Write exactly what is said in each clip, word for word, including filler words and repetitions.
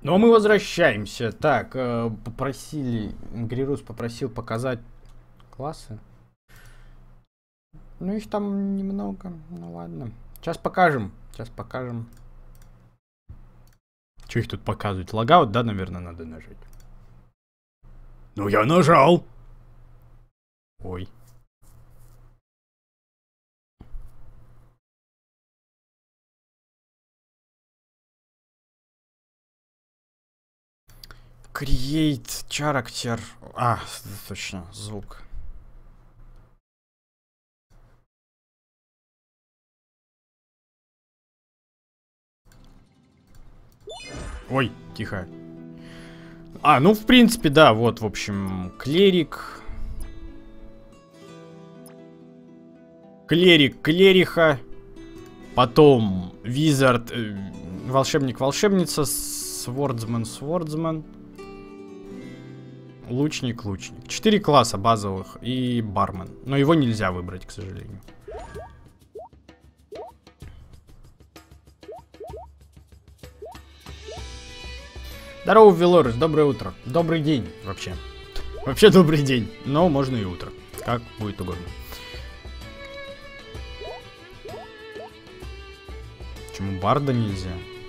Но мы возвращаемся. Так, э, попросили, Грирус попросил показать классы. Ну, их там немного. Ну, ладно. Сейчас покажем. Сейчас покажем. Что их тут показывать? Логаут, да, наверное, надо нажать. Ну, я нажал. Ой. Create character. А, точно, звук. Ой, тихо. А, ну, в принципе, да, вот, в общем, клерик. Клерик, клериха. Потом визард, э, волшебник, волшебница, свордсмен, свордсмен. Лучник, лучник. Четыре класса базовых и бармен. Но его нельзя выбрать, к сожалению. Здорово, Велорус, доброе утро. Добрый день, вообще. Вообще добрый день, но можно и утро. Как будет угодно. Почему барда нельзя?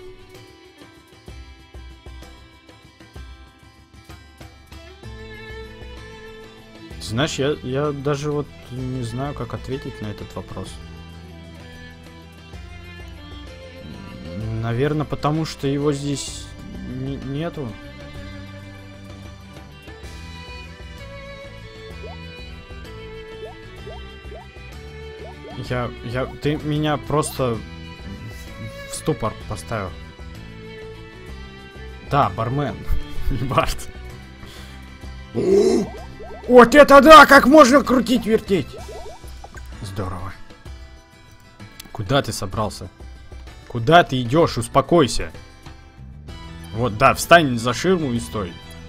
Знаешь, я, я даже вот не знаю, как ответить на этот вопрос. Наверное, потому что его здесь не, нету. Я, я, ты меня просто в ступор поставил. Да, бармен, не бард. Вот это да! Как можно крутить, вертеть? Здорово. Куда ты собрался? Куда ты идешь? Успокойся. Вот, да, встань за ширму и стой.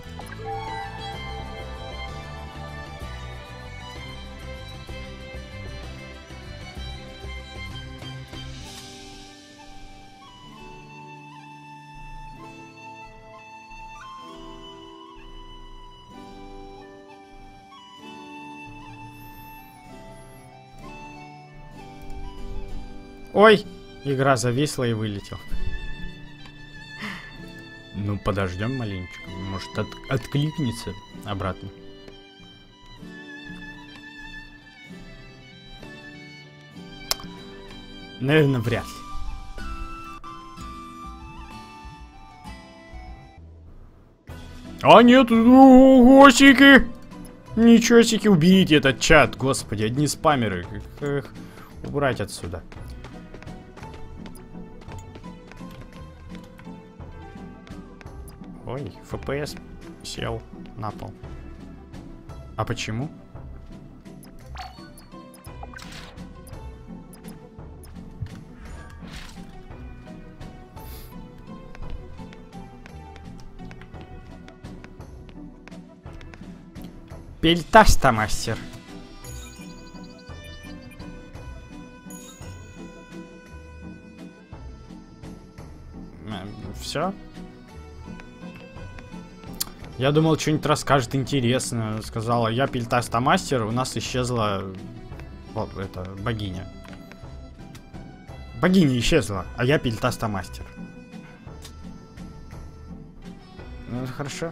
Ой, игра зависла и вылетел. Ну, подождем маленечко. Может, от откликнется обратно. Наверное, вряд ли. А нет, ого, сики! Ничего себе, уберите этот чат, господи, одни спамеры. Эх, убрать отсюда. Ой, эф пи эс сел на пол. А почему? Пельтаста, мастер. Все? Я думал, что-нибудь расскажет интересно. Сказала, я пельтаста мастер, у нас исчезла вот, это, богиня. Богиня исчезла, а я пельтаста мастер. Ну, это хорошо.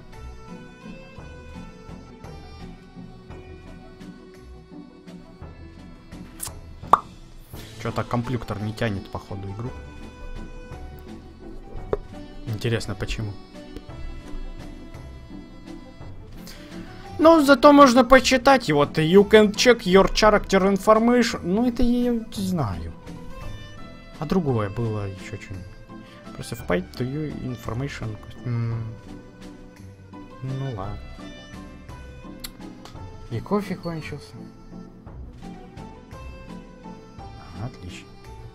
Что-то компьютер не тянет, походу, игру. Интересно, почему? Ну, зато можно почитать его. You can check your character information. Ну, это я знаю. А другое было еще что-нибудь. Просто fight to you information. Mm. Ну ладно. И кофе кончился. Отлично.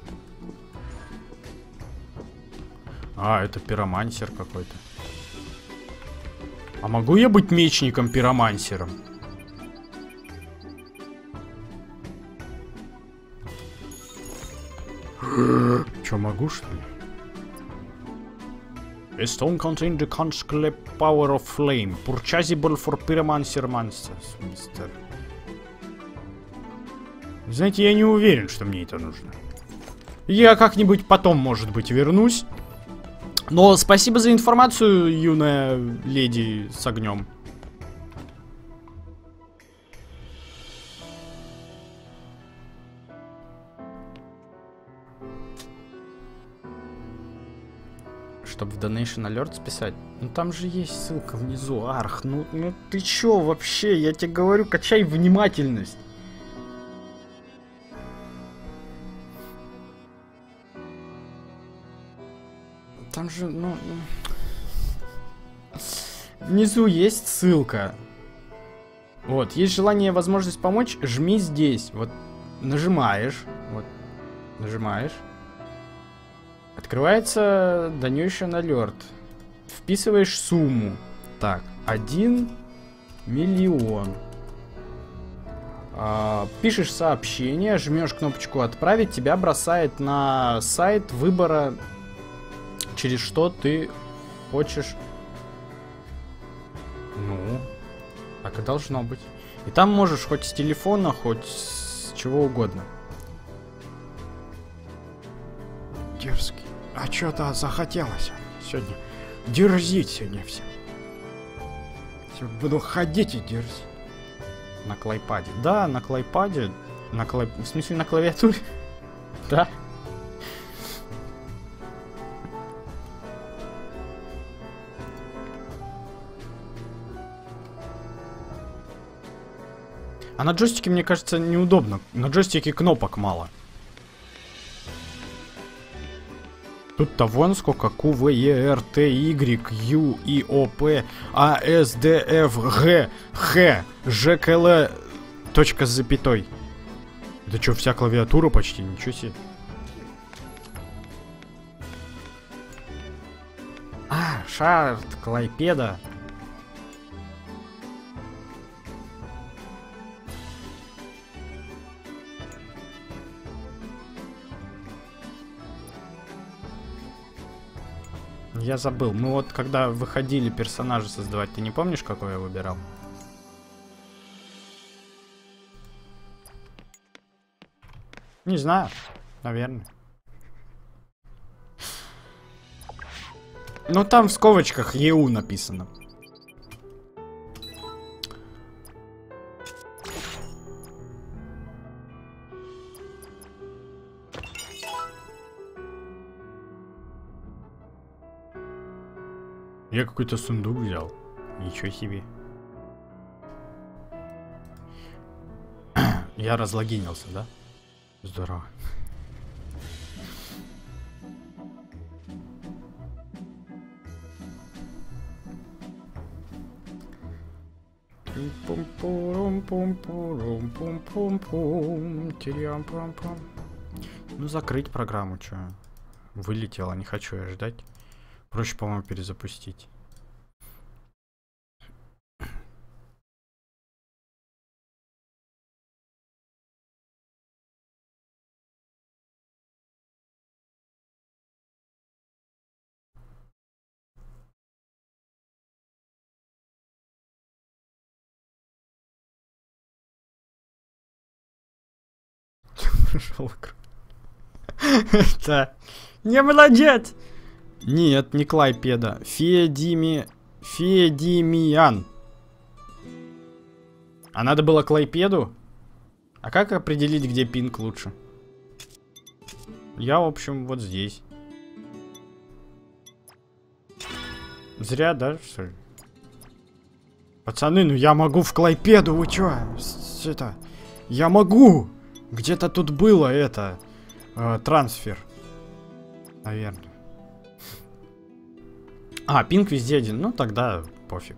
А, это пиромансер какой-то. А могу я быть мечником-пиромансером? Чё, могу, что ли? A stone contains the conscript power of flame. Purchasable for pyromancer monsters. Мистер. Знаете, я не уверен, что мне это нужно. Я как-нибудь потом, может быть, вернусь. Но спасибо за информацию, юная леди с огнем. Чтобы в Donation Alert списать. Ну там же есть ссылка внизу, Арх. Ну, ну ты чё вообще? Я тебе говорю, качай внимательность. Там же, ну... Внизу есть ссылка. Вот, есть желание, возможность помочь, жми здесь. Вот, нажимаешь. Вот, нажимаешь. Открывается Donation Alert. Вписываешь сумму. Так, один миллион. А, пишешь сообщение, жмешь кнопочку «Отправить», тебя бросает на сайт выбора, через что ты хочешь. Ну, так и должно быть. И там можешь хоть с телефона, хоть с чего угодно. Дерзкий. А что-то захотелось сегодня. Дерзить сегодня все. Буду ходить и дерзить. На клайпаде. Да, на клайпаде. На клай... В смысле, на клавиатуре? Да. А на джойстике, мне кажется, неудобно. На джойстике кнопок мало. Тут-то вон сколько. Q, V, E, R, T, Y, U, I, O, P, A, S, D, F, G, H, J, K, L, точка с запятой. Это что, вся клавиатура почти? Ничего себе. А, шарт, клайпеда. Я забыл. Мы вот когда выходили персонажа создавать, ты не помнишь, какой я выбирал? Не знаю. Наверное. Ну там в скобочках Е У написано. Я какой-то сундук взял. Ничего себе. Я разлогинился, да? Здорово. Ну, закрыть программу, чё? Вылетела, не хочу я ждать. Проще, по-моему, перезапустить. Это не молодец. Нет, не клайпеда. Федими... Федимиан. А надо было клайпеду? А как определить, где пинг лучше? Я, в общем, вот здесь. Зря, да, что ли? Пацаны, ну я могу в клайпеду, вы чё? Это... Я могу! Где-то тут было это... Э, трансфер. Наверное. А, пинг везде один. Ну, тогда пофиг.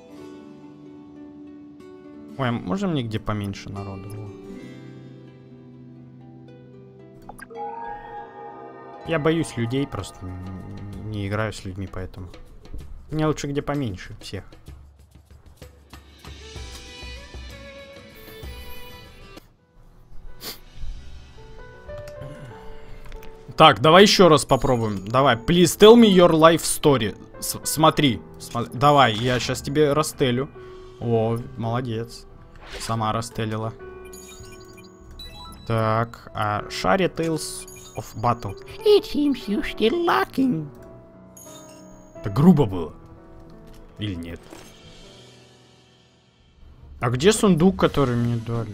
Ой, а можно мне где поменьше народу? Я боюсь людей, просто не играю с людьми, поэтому. Мне лучше где поменьше всех. Так, давай еще раз попробуем. Давай, please tell me your life story. С смотри, см давай, я сейчас тебе растелю. О, молодец. Сама растелила. Так, а Shari Tales of Battle. It seems you're still lacking. Это грубо было. Или нет? А где сундук, который мне дали?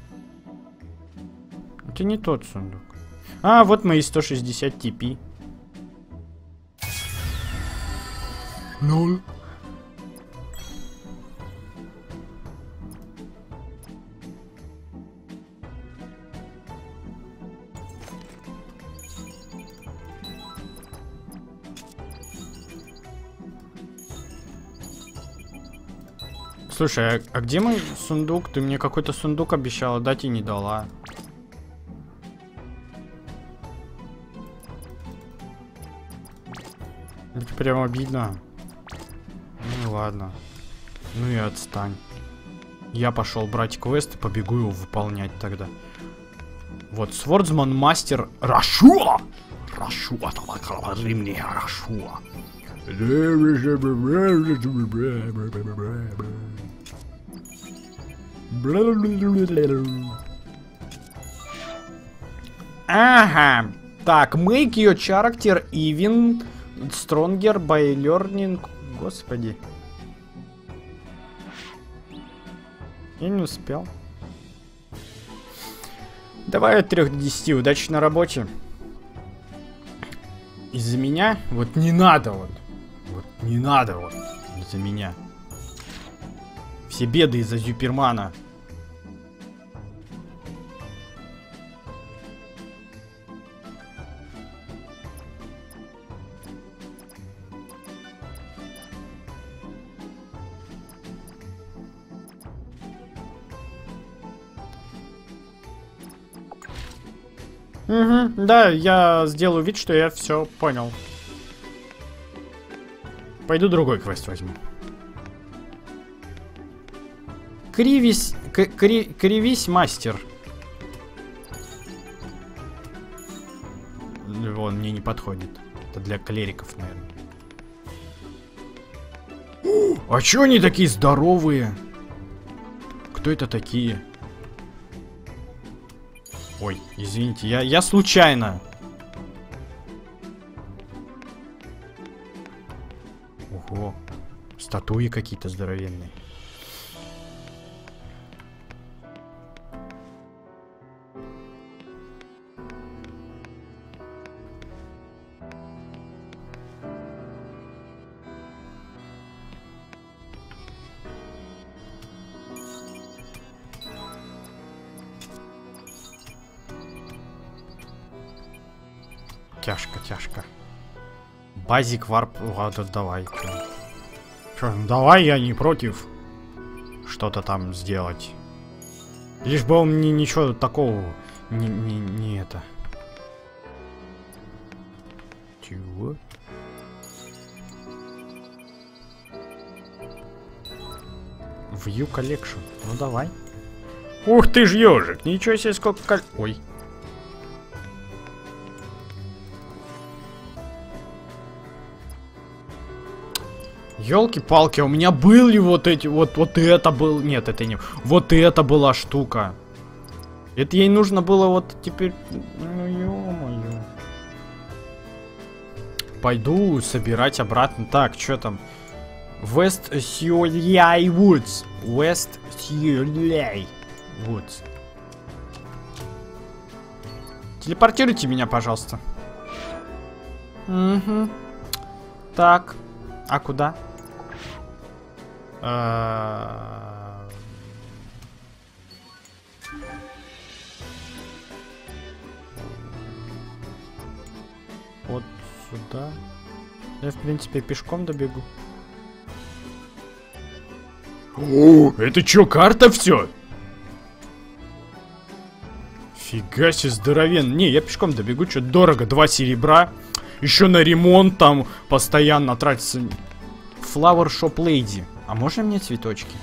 Это не тот сундук. А, вот мои сто шестьдесят ти пи. Ноль. Слушай, а, а где мой сундук? Ты мне какой-то сундук обещала дать и не дала. Это прям обидно. Ну ладно. Ну и отстань. Я пошел брать квест и побегу его выполнять тогда. Вот, Swordsman Master Рашуа! Рашуа, давай, мне Рашуа. Ага. Так, make your character even stronger by learning. Господи. Я не успел. Давай от трёх до десяти. Удачи на работе. Из-за меня? Вот не надо вот. Вот не надо вот. Из-за меня. Все беды из-за Зюпермана. Угу, да, я сделаю вид, что я все понял. Пойду другой квест возьму. Кривись, кри, кривись, мастер. Он мне не подходит. Это для клериков, наверное. А чё они такие здоровые? Кто это такие? Ой, извините, я, я случайно. Ого, статуи какие-то здоровенные. Тяжко, тяжко. Базик варп. Ладно, давай. Чё, ну давай, я не против что-то там сделать. Лишь бы он мне ничего такого не, не, не это. Чего? View Collection. Ну давай. Ух ты ж ежик, ничего себе сколько кол... Ой. Ёлки-палки, у меня были вот эти, вот, вот это был, нет, это не, вот это была штука. Это ей нужно было вот теперь, ну ё-моё. Пойду собирать обратно. Так, что там? West Сюляй Woods. West Сюляй Woods. Телепортируйте меня, пожалуйста. Угу. Так, а куда? Вот сюда. Я, в принципе, пешком добегу. О, это чё, карта все? Фига себе здоровен. Не, я пешком добегу, что дорого, два серебра. Еще на ремонт там постоянно тратится. Flower Shop Lady. А можно мне цветочки?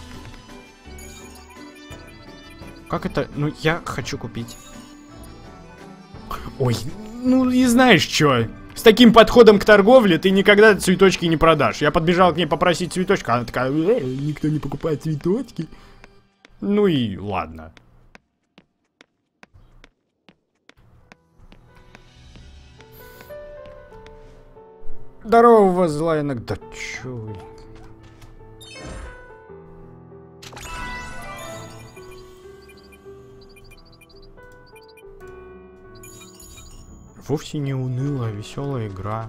Как это? Ну, я хочу купить. Ой, ну и знаешь что? С таким подходом к торговле ты никогда цветочки не продашь. Я подбежал к ней попросить цветочка, она такая, э, никто не покупает цветочки. Ну и ладно. Здорово, зла иногда. Чё вы? Вовсе не унылая, веселая игра.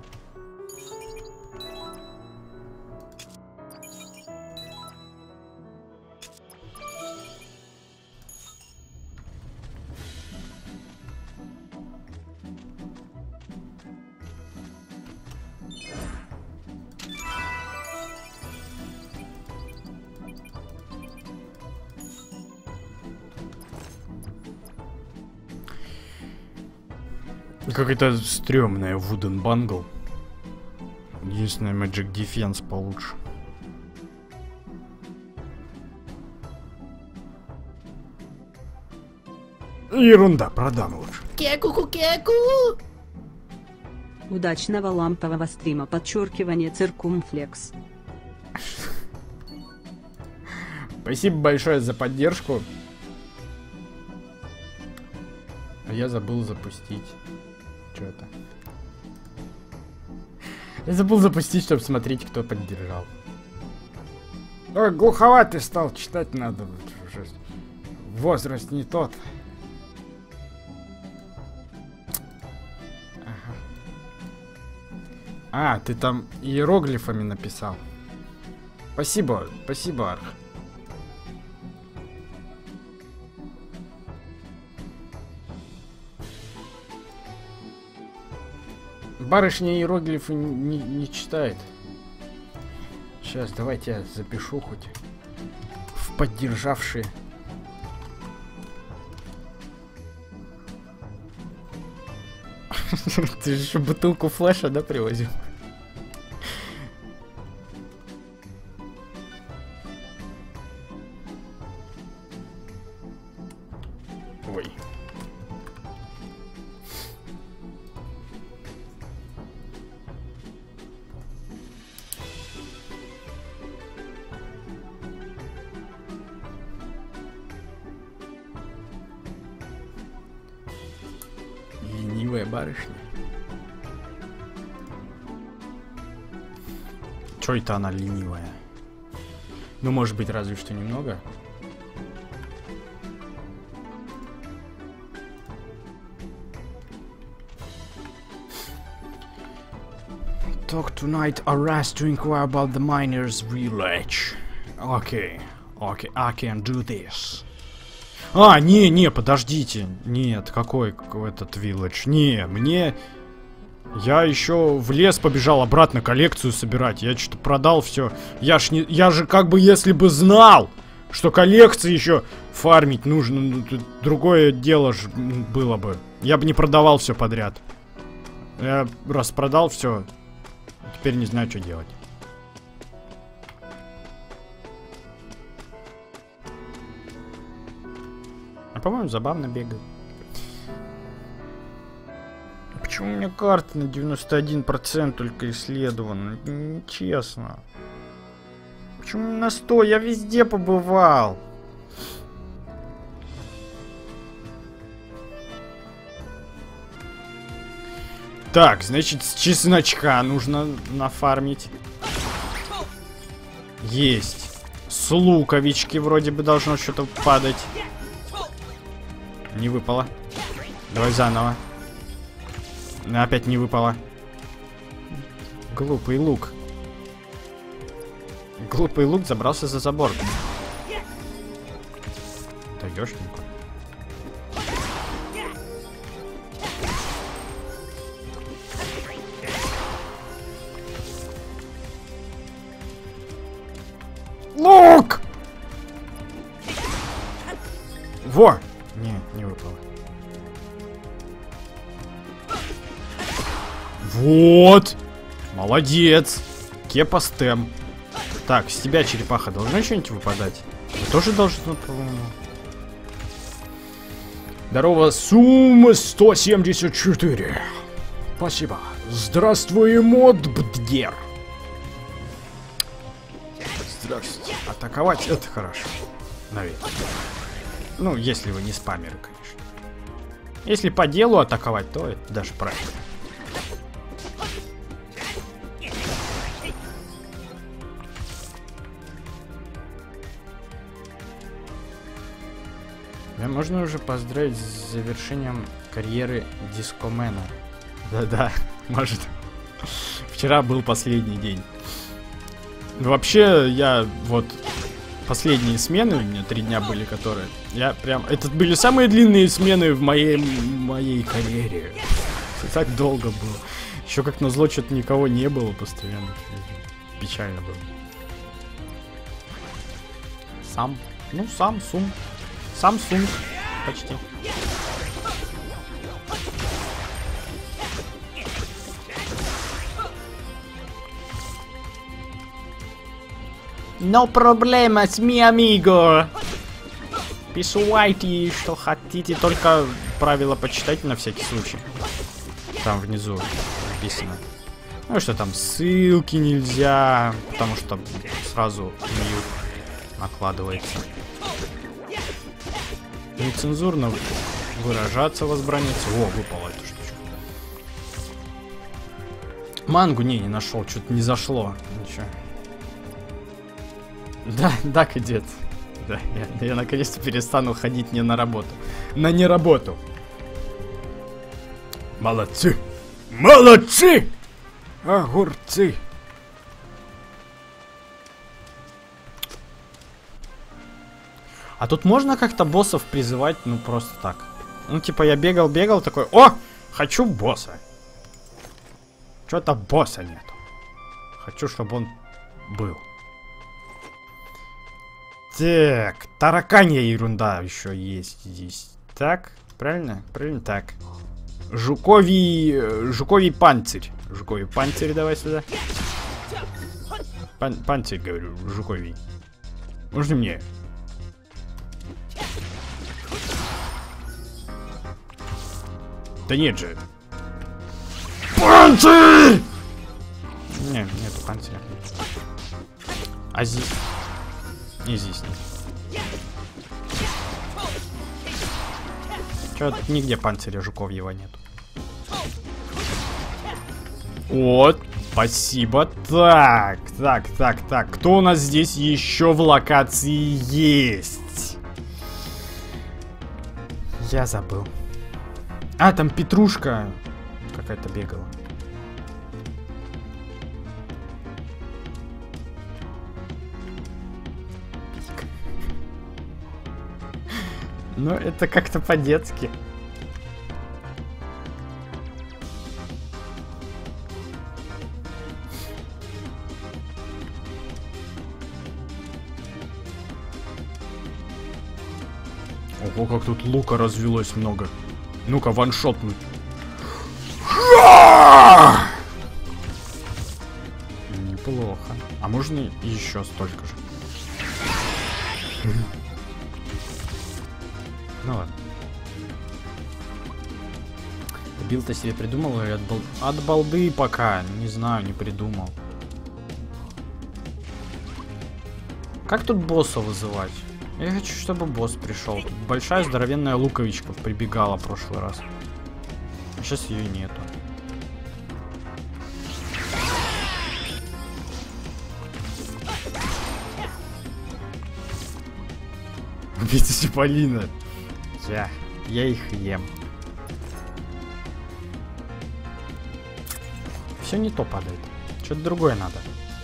Какая-то стрёмная Wooden Bungle. Единственное, Magic Defense получше. Ерунда, продам лучше. Кеку-ку-кеку! Удачного лампового стрима, подчеркивание циркумфлекс. Спасибо большое за поддержку. А я забыл запустить. Что-то. Я забыл запустить, чтобы смотреть, кто поддержал. Ой, глуховатый стал, читать надо. Уже возраст не тот. Ага. А, ты там иероглифами написал. Спасибо, спасибо, Арх. Барышня иероглифы не, не читает. Сейчас, давайте я запишу хоть в поддержавшие. Ты же еще бутылку флеша, да, привозил? Ой. Ленивая барышня. Чё это она ленивая? Ну, может быть, разве что немного. Talk tonight, arrest to inquire about the miners' village. Okay, okay, I can do this. А, не, не, подождите. Нет, какой этот village? Не, мне... Я еще в лес побежал обратно коллекцию собирать. Я что-то продал все. Я ж не, я же как бы если бы знал, что коллекции еще фармить нужно, ну, тут другое дело ж было бы. Я бы не продавал все подряд. Я распродал все. Теперь не знаю, что делать. А по-моему, забавно бегает. Почему у меня карта на девяносто один процент только исследована? Нечестно. Почему на сто? Я везде побывал. Так, значит, с чесночка нужно нафармить. Есть. С луковички вроде бы должно что-то падать. Не выпало. Давай заново. Опять не выпало. Глупый лук. Глупый лук забрался за забор. Даешь никуда. Лук! Во! Не, не выпало. Вот! Молодец! Кепа-стем. Так, с тебя, черепаха, должно что-нибудь выпадать? Ты тоже должно, по-моему. Здорово, сумма сто семьдесят четыре. Спасибо. Здравствуй, мод Бдгер. Здравствуйте. Атаковать это хорошо. Наверное. Ну, если вы не спамеры, конечно. Если по делу атаковать, то это даже правильно. Да, можно уже поздравить с завершением карьеры дискомена. Да-да, может. Вчера был последний день. Вообще, я вот... Последние смены у меня три дня были, которые... Я прям... Это были самые длинные смены в моей... моей карьере. Так долго было. Еще как назло, что-то никого не было постоянно. Печально было. Сам. Ну, сам, сум. Samsung. Почти. No problemas, mi amigo. Писуайте, что хотите, только правила почитайте на всякий случай. Там внизу написано. Ну что там, ссылки нельзя, потому что сразу мьют накладывается. Нецензурно выражаться возбраняется. О, выпала эта штучка. Мангу не, не нашел, что-то не зашло. Ничего. Да, да, кадет. Да, я, я наконец-то перестану ходить не на работу. На не работу. Молодцы! Молодцы! Огурцы! А тут можно как-то боссов призывать, ну просто так. Ну типа я бегал-бегал такой, о, хочу босса. Что-то босса нету. Хочу, чтобы он был. Так, тараканья ерунда еще есть здесь. Так, правильно? Правильно так. Жуковий... Жуковий панцирь. Жуковий панцирь давай сюда. Пан панцирь, говорю, жуковий. Можно мне? Да нет же. Панцирь! Не, нету панциря. А здесь... И здесь нет. Чё, нигде панциря жуковьего нету. Вот, спасибо. Так, так, так, так. Кто у нас здесь еще в локации есть? Я забыл. А, там Петрушка какая-то бегала. Ну, это как-то по-детски. Ого, как тут лука развелось много. Ну-ка, ваншотнуть. Неплохо. А можно еще столько же? Ну ладно. Билд-то себе придумал или от, бал... от балды пока? Не знаю, не придумал. Как тут босса вызывать? Я хочу, чтобы босс пришел. Тут большая здоровенная луковичка прибегала в прошлый раз. А сейчас ее нету. Убейте Полина. Я, я их ем. Все не то падает. Что-то другое надо.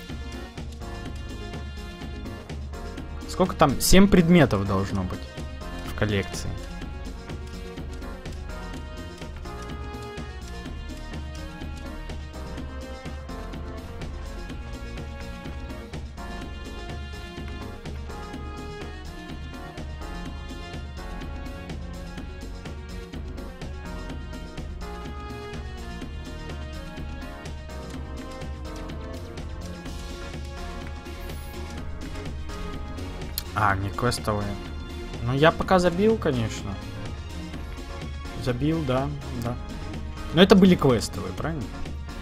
Сколько там? семь предметов должно быть в коллекции. А, не квестовые. Ну, я пока забил, конечно. Забил, да, да. Но это были квестовые, правильно?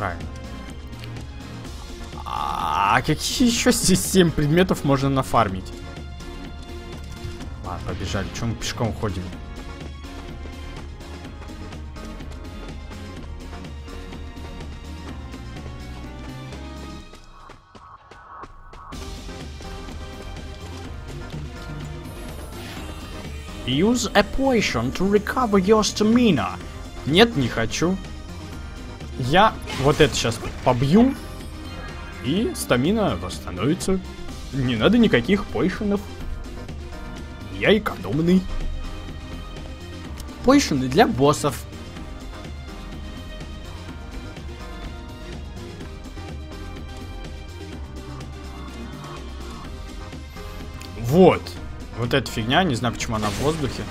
Правильно. А какие еще здесь семь предметов можно нафармить? Ладно, побежали. Чем мы пешком ходим? Use a potion to recover your stamina. Нет, не хочу. Я вот это сейчас побью, и стамина восстановится. Не надо никаких пойшенов. Я экономный. Пойшены для боссов. Вот. Вот эта фигня, не знаю, почему она в воздухе.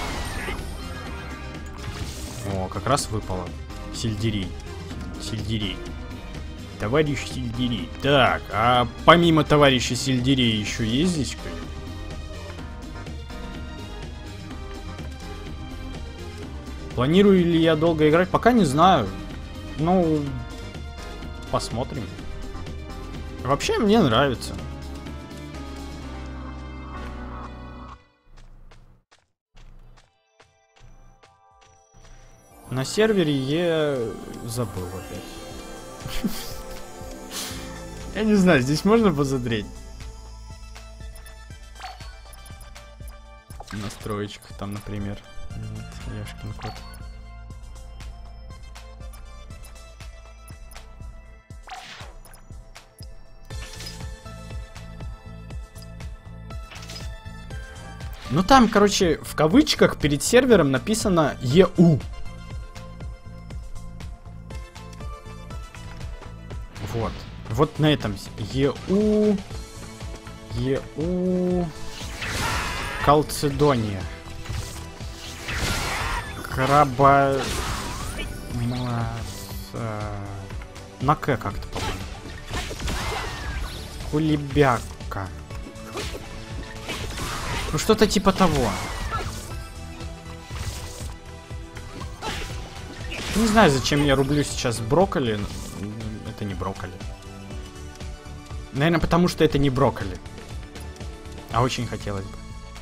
О, как раз выпало. Сельдерей. Сельдерей. Товарищ Сельдерей. Так, а помимо товарища Сельдерей еще есть здесь кто-нибудь? Планирую ли я долго играть? Пока не знаю. Ну, посмотрим. Вообще мне нравится. На сервере я забыл опять. Я не знаю, здесь можно посмотреть? В настроечках там, например. Нет, Яшкин кот. Ну там, короче, в кавычках перед сервером написано Е У. Вот. Вот на этом Е У. Е У. Калцедония. Краба... Масса... На К как-то, по-моему. Кулебяка. Ну что-то типа того. Не знаю, зачем я рублю сейчас брокколи. Это не брокколи. Наверное, потому что это не брокколи. А очень хотелось бы.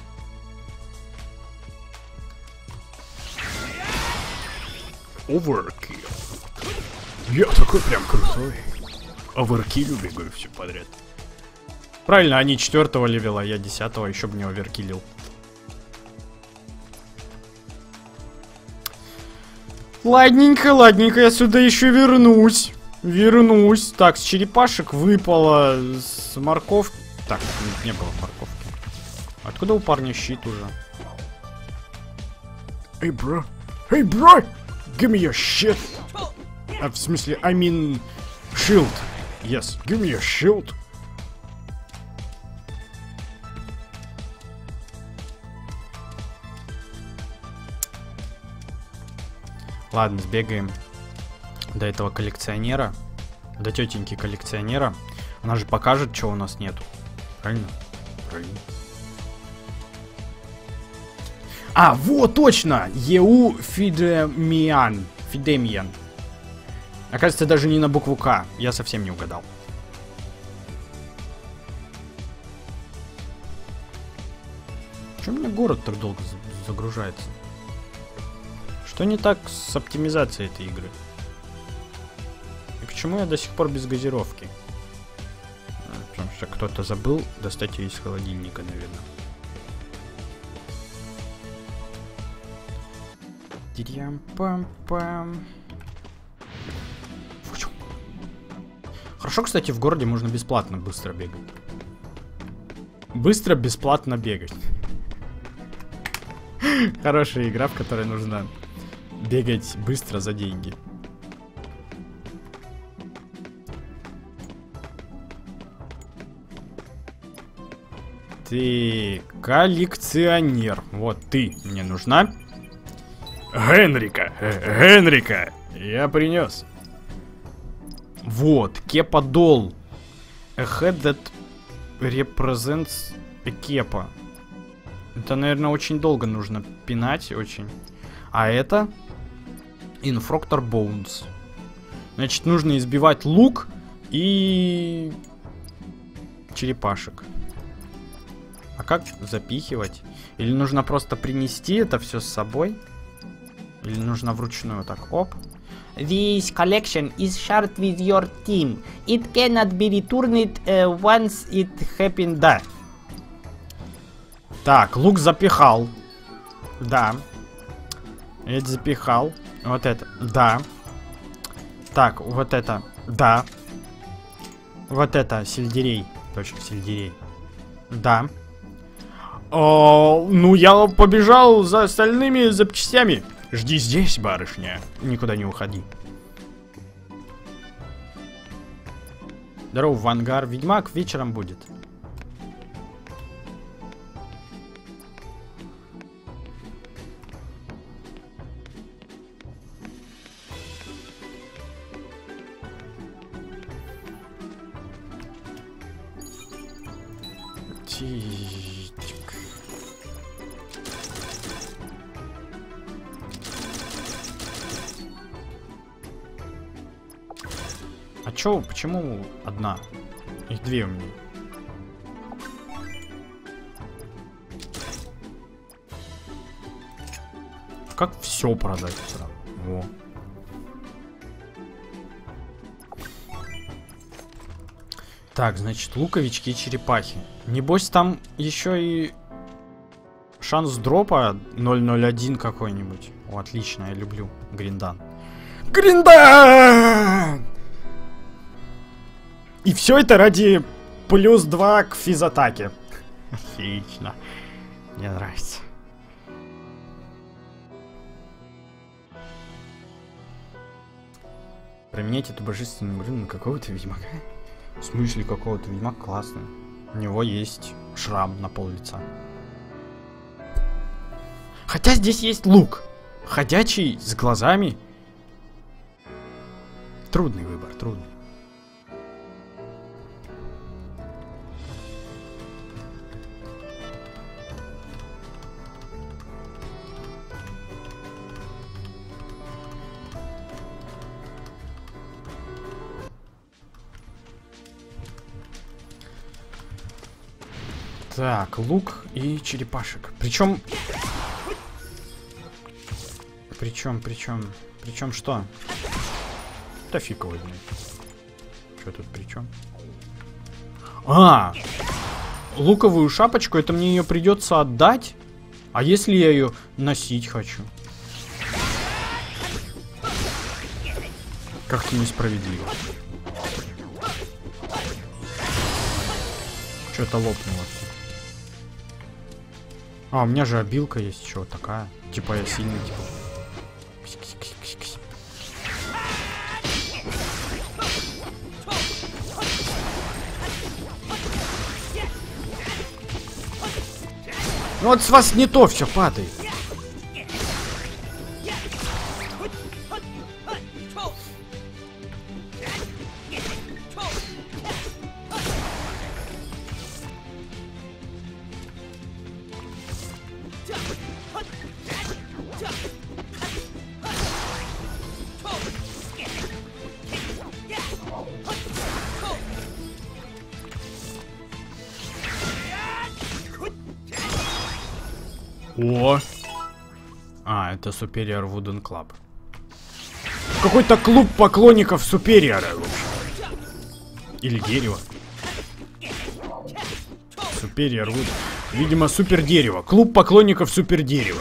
Оверкил. Я такой прям крутой. Оверкилю бегаю все подряд. Правильно, они четвертого левела, я десятого, еще бы не оверкилил. Ладненько, ладненько, я сюда еще вернусь. Вернусь. Так, с черепашек выпало, с морков... Так, не было морковки. Откуда у парня щит уже? Эй, бро. Эй, бро! Give me your shit. А, в смысле, I mean... Shield. Yes, give me your shield. Ладно, сбегаем до этого коллекционера. До тетеньки коллекционера. Она же покажет, что у нас нету. Правильно? Правильно. А, вот, точно! Еу Фидемиан. Фидемиан. Оказывается, даже не на букву К. Я совсем не угадал. Почему у меня город так долго загружается? Что не так с оптимизацией этой игры? И почему я до сих пор без газировки? Потому что кто-то забыл достать ее из холодильника, наверное. Тирям-пам-пам. Хорошо, кстати, в городе можно бесплатно быстро бегать. Быстро, бесплатно бегать. Хорошая игра, в которой нужно бегать быстро за деньги. Ты коллекционер. Вот ты мне нужна. Генрика, Генрика, я принес. Вот, кепа дол. A head that represents a кепа. Это, наверное, очень долго нужно пинать, очень. А это Infractor Bones. Значит, нужно избивать лук и черепашек. А как запихивать? Или нужно просто принести это все с собой? Или нужно вручную так, оп. This collection is shared with your team. It cannot be returned uh, once it happened. Да. Так, лук запихал. Да. Это запихал. Вот это. Да. Так, вот это. Да. Вот это, сельдерей. Точно, сельдерей. Да. О, ну, я побежал за остальными запчастями. Жди здесь, барышня. Никуда не уходи. Здорово, Вангар. Ведьмак вечером будет. Тичк. А чё, почему одна? Их две у меня. Как все продать сразу? Во. Так, значит, луковички и черепахи. Небось, там еще и шанс дропа ноль ноль один какой-нибудь. О, отлично, я люблю Гриндан. Гриндан! И все это ради плюс два к физатаке. Отлично. Мне нравится. Применять эту божественную игру на какого-то ведьмака. В смысле какого-то ведьмака классный. У него есть шрам на пол лица. Хотя здесь есть лук. Ходячий, с глазами. Трудный выбор, трудный. Так, лук и черепашек. Причем... Причем, причем... Причем что? Да фиг его знает. Что тут причем? А! Луковую шапочку, это мне ее придется отдать? А если я ее носить хочу? Как-то несправедливо. Что-то лопнуло. А, у меня же обилка есть еще вот такая. Типа я сильный, типа. Ну вот с вас не то все падает. О! А, это Superior Wooden Club. Какой-то клуб поклонников Супериора. Или дерево. Superior Wood. Видимо, супер дерево. Клуб поклонников супер дерева.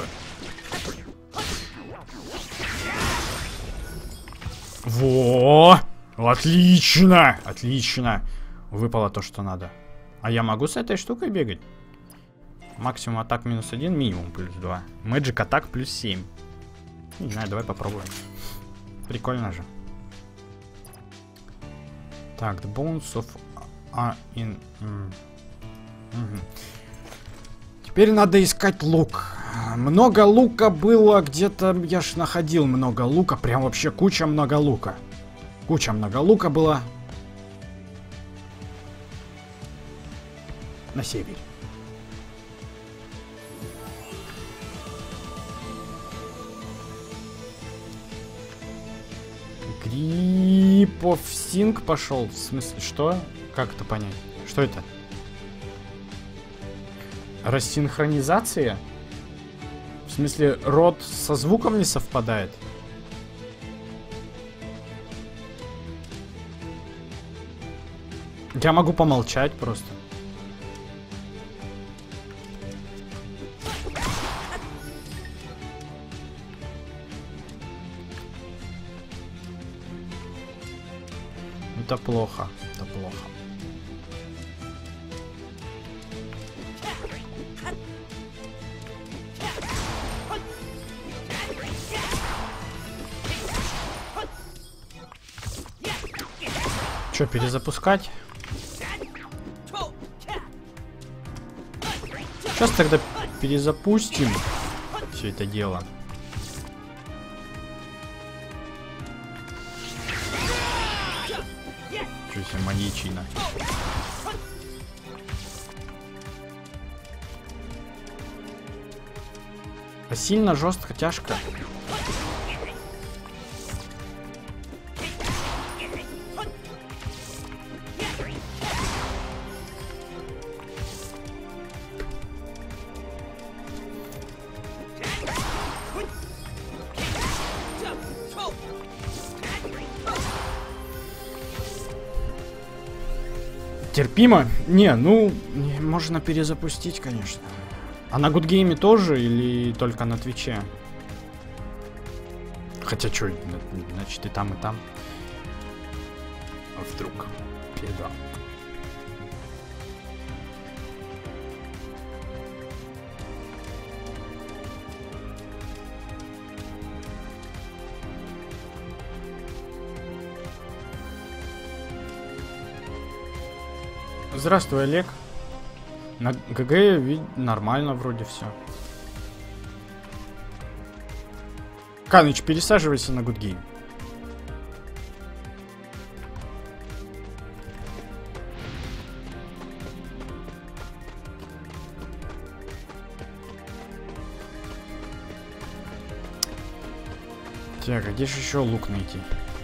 Во! Отлично! Отлично! Выпало то, что надо. А я могу с этой штукой бегать? Максимум атак минус один, минимум плюс два. Magic атак плюс семь. Не знаю, давай попробуем. Прикольно же. Так, the bones of are in... Mm. Mm-hmm. Теперь надо искать лук. Много лука было где-то... Я ж находил много лука. Прям вообще куча много лука. Куча много лука было. На севере. Гри... of Sync пошел. В смысле, что? Как это понять? Что это? Рассинхронизация? В смысле, рот со звуком не совпадает? Я могу помолчать просто. Это плохо, это плохо. Что, перезапускать? Сейчас тогда перезапустим все это дело. Что себе маньячина. А сильно, жестко, тяжко. Терпимо? Не, ну, не, можно перезапустить, конечно. А на Гудгейме тоже или только на Твиче? Хотя что, значит и там, и там. А вдруг? Передал. Здравствуй, Олег. На ГГ вид нормально вроде все. Каныч, пересаживайся на Гудгейм. Так, а где же еще лук найти?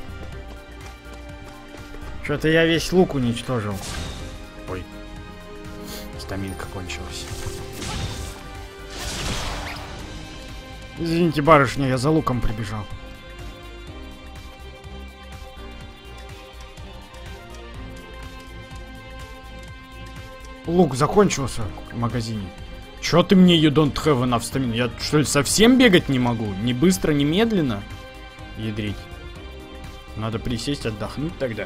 Что-то я весь лук уничтожил. Ой, стаминка кончилась. Извините, барышня, я за луком прибежал. Лук закончился в магазине. Чё ты мне you don't have enough stamina? Я что ли совсем бегать не могу? Ни быстро, ни медленно? Ядрить. Надо присесть, отдохнуть тогда.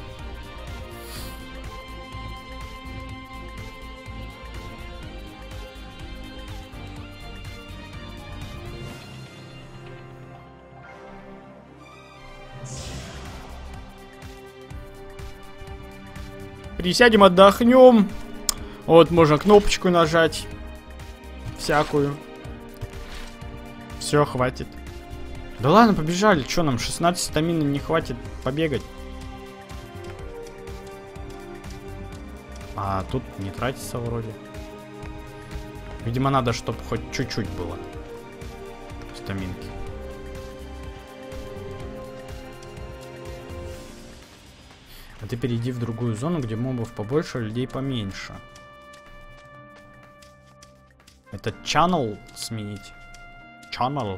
Присядем, отдохнем. Вот, можно кнопочку нажать. Всякую. Все, хватит. Да ладно, побежали. Че нам, шестнадцать стамины не хватит побегать? А тут не тратится вроде. Видимо, надо, чтобы хоть чуть-чуть было стаминки. А ты перейди в другую зону, где мобов побольше, людей поменьше. Это channel сменить. Channel.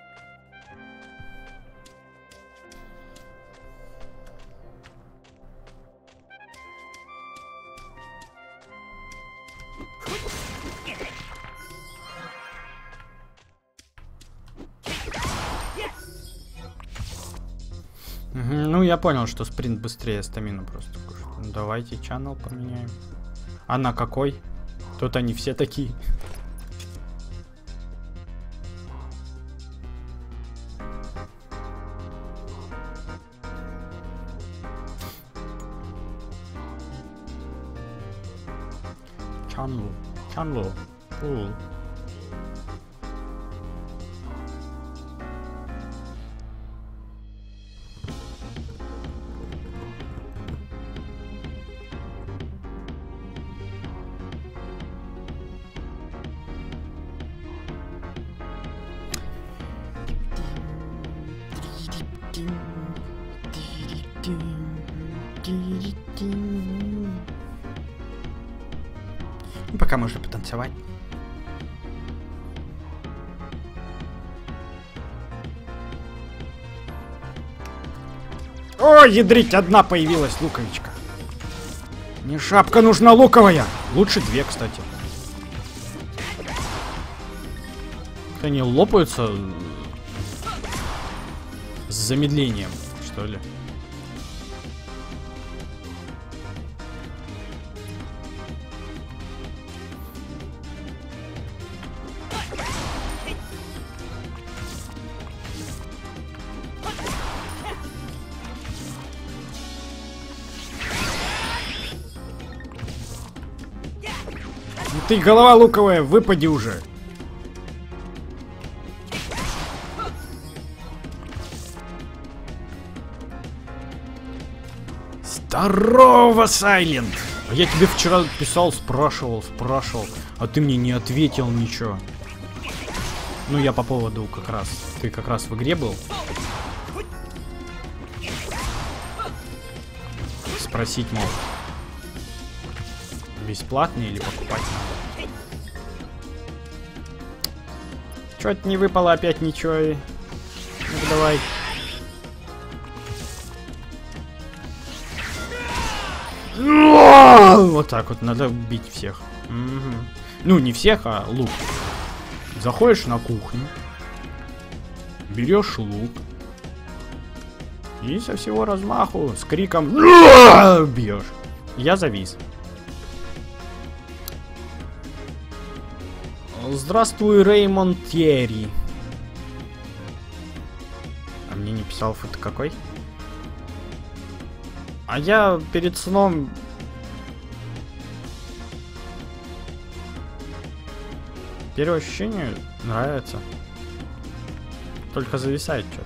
Ну, я понял, что спринт быстрее стамину просто кушает. Ну, давайте channel поменяем. А на какой? Тут они все такие. Channel. Channel. Cool. Doom, doom, doom. Пока можно потанцевать. О, ядрить, одна появилась луковичка. Мне шапка нужна луковая. Лучше две, кстати. Они лопаются с замедлением, что ли. Ты, голова луковая, выпади уже. Здорово, Сайлент! А я тебе вчера писал, спрашивал, спрашивал, а ты мне не ответил ничего. Ну, я по поводу как раз... Ты как раз в игре был? Спросить, мол, бесплатно или покупать надо? Чё-то не выпало опять ничего. И... Ну, давай. Вот так вот, надо бить всех. Угу. Ну, не всех, а лук. Заходишь на кухню, берешь лук и со всего размаху с криком бьешь. Я завис. Здравствуй, Реймонд Тьерри. А мне не писал, это какой? А я перед сном... Первое ощущение нравится. Только зависает что-то.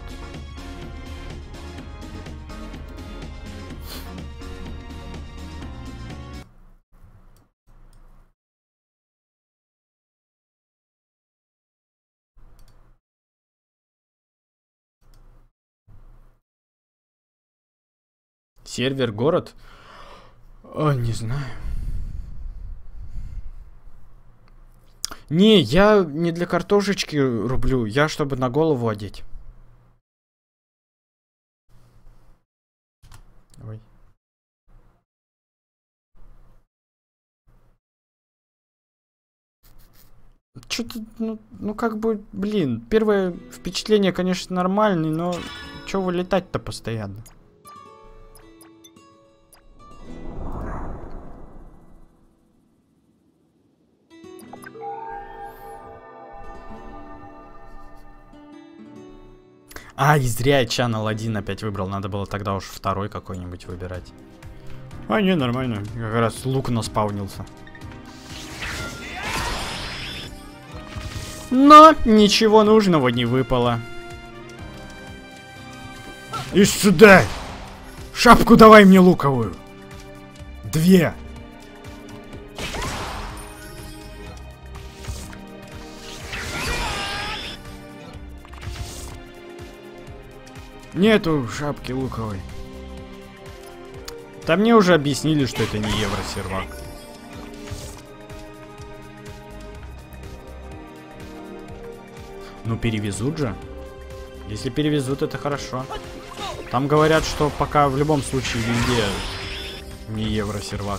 Сервер, город? О, не знаю. Не, я не для картошечки рублю, я чтобы на голову одеть. Ой. Что-то, ну, ну как бы, блин, первое впечатление, конечно, нормальное, но чё вылетать-то постоянно? А, и зря я Channel один опять выбрал. Надо было тогда уж второй какой-нибудь выбирать. А, не, нормально. Как раз лук наспаунился. Но ничего нужного не выпало. И сюда! Шапку давай мне луковую! Две! Нету шапки луковой. Да мне уже объяснили, что это не евросервак. Ну перевезут же. Если перевезут, это хорошо. Там говорят, что пока в любом случае везде не евросервак.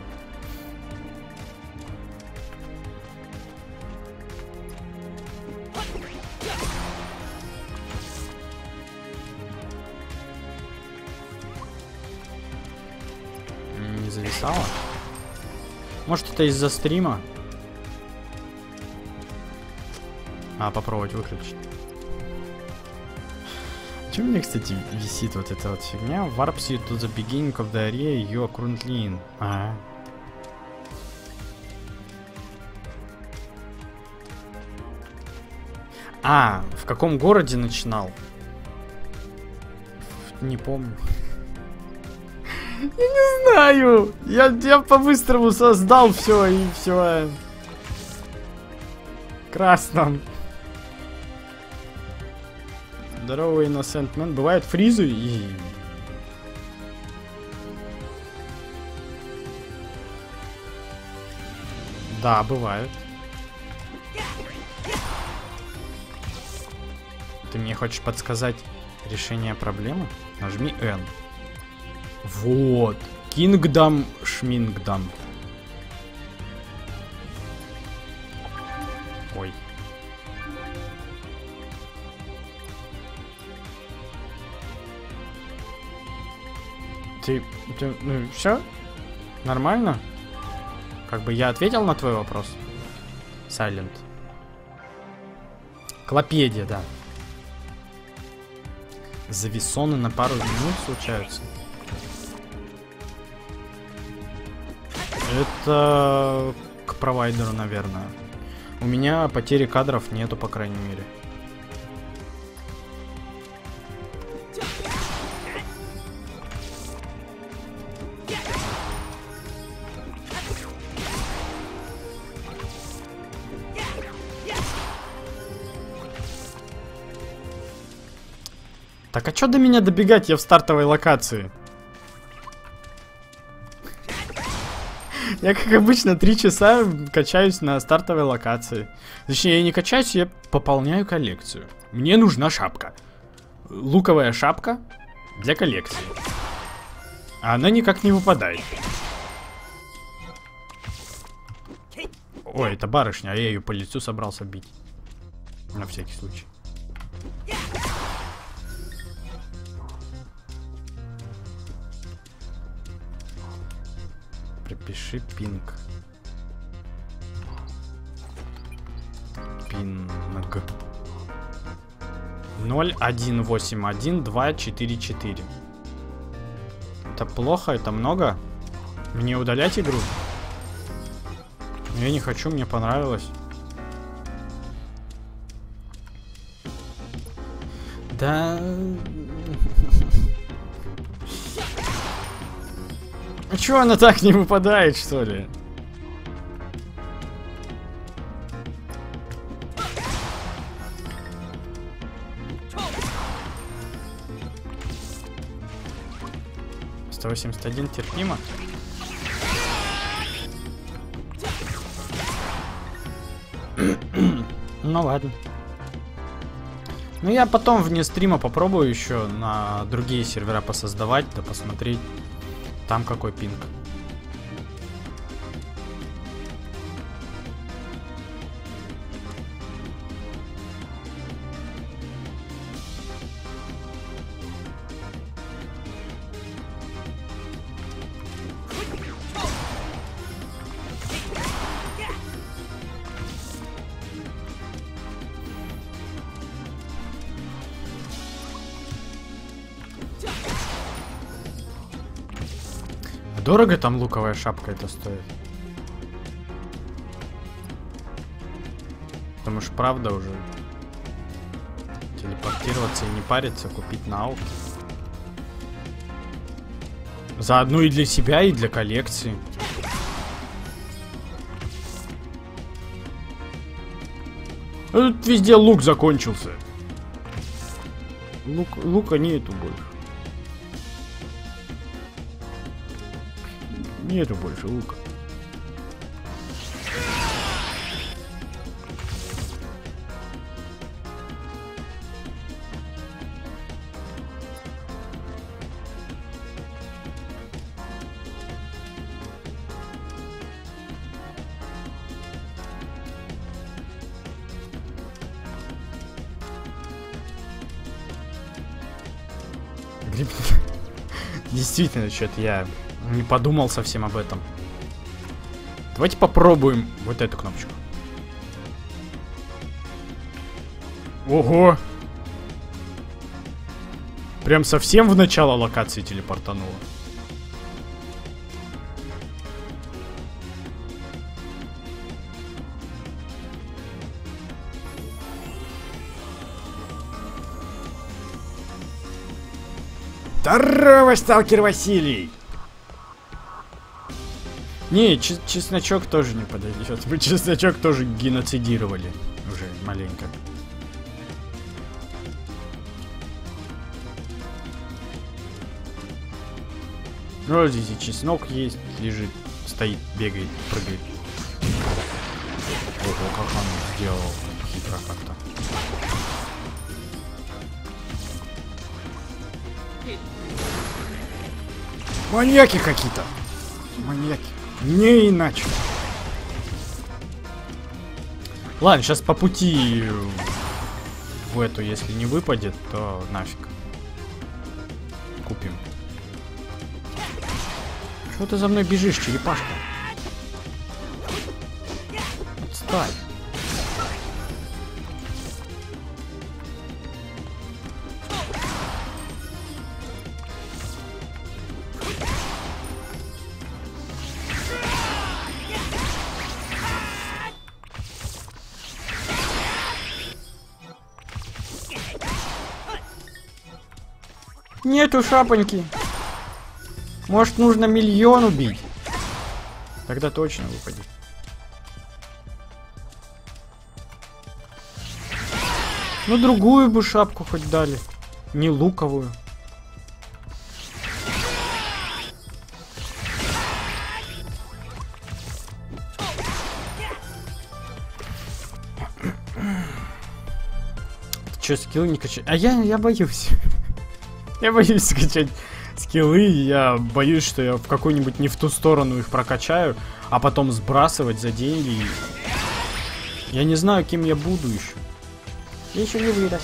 Зависало? Может, это из-за стрима? А, попробовать выключить. Чё у меня, кстати, висит вот эта вот фигня? Warps you to the beginning of the area you are currently in. Ага. А, в каком городе начинал? Не помню. Я не знаю. Я, я по-быстрому создал все и все. Красном. Здорово, Innocent Man. Бывают фризы и... Да, бывает. Ты мне хочешь подсказать решение проблемы? Нажми N. Вот. Kingdom Шмингдам. Ой. Ты, ты ну все? Нормально? Как бы я ответил на твой вопрос? Silent. Клопедия, да. Зависоны на пару минут случаются. Это к провайдеру, наверное. У меня потери кадров нету, по крайней мере. Так, а чё до меня добегать? Я в стартовой локации. Я, как обычно, три часа качаюсь на стартовой локации. Точнее, я не качаюсь, я пополняю коллекцию. Мне нужна шапка. Луковая шапка для коллекции. А она никак не выпадает. Ой, это барышня, а я ее по лицу собрался бить. На всякий случай. Пропиши пинг. Пинг. ноль один восемь один два четыре четыре. Это плохо, это много. Мне удалять игру? Я не хочу, мне понравилось. Да... А чё она так не выпадает, что ли? сто восемьдесят один терпимо. Ну ладно. Ну я потом вне стрима попробую еще на другие сервера посоздавать, да посмотреть. Там какой пинг. Дорого там луковая шапка это стоит? Потому что правда уже телепортироваться и не париться, купить на аукт. Заодно и для себя, и для коллекции. А тут везде лук закончился. Лук, лука нету больше. Нету больше лука. Действительно, что-то я не подумал совсем об этом. Давайте попробуем вот эту кнопочку. Ого! Прям совсем в начало локации телепортануло. Здорово, сталкер Василий! Не, чесночок тоже не подойдет. Мы чесночок тоже геноцидировали уже маленько. Ну, здесь и чеснок есть, лежит, стоит, бегает, прыгает. Ого, как он сделал хитро как-то. Маньяки какие-то. Маньяки. Не иначе. Ладно, сейчас по пути в эту, если не выпадет, то нафиг. Купим. Что ты за мной бежишь, черепашка? Отстань. Нету шапоньки. Может, нужно миллион убить? Тогда точно выпадет. Ну, другую бы шапку хоть дали. Не луковую. Ты чё, скилл не качать? А я, я боюсь. Я боюсь скачать скиллы, я боюсь, что я в какую-нибудь не в ту сторону их прокачаю, а потом сбрасывать за деньги. Я не знаю, кем я буду еще. Я еще не вырос.